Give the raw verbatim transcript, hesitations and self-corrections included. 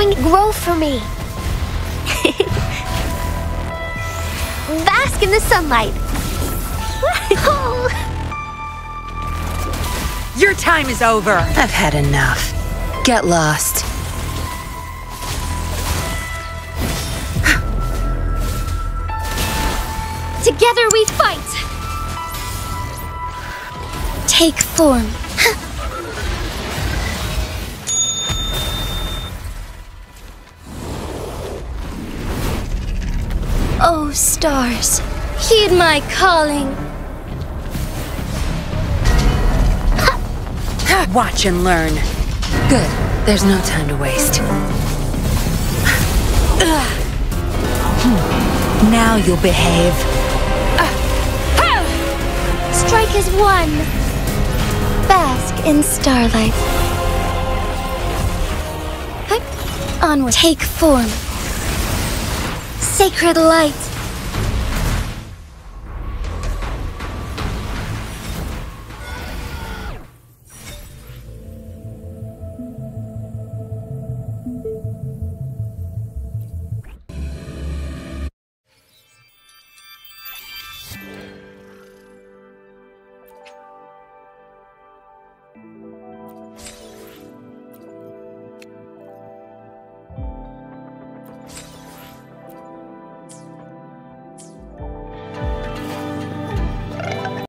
growing, grow for me. Bask in the sunlight. Your time is over. I've had enough. Get lost. Together we fight. Take form. Oh, stars, heed my calling. Watch and learn. Good. There's no time to waste. Now you'll behave. Strike as one. Bask in starlight. Onward. Take form. Sacred light.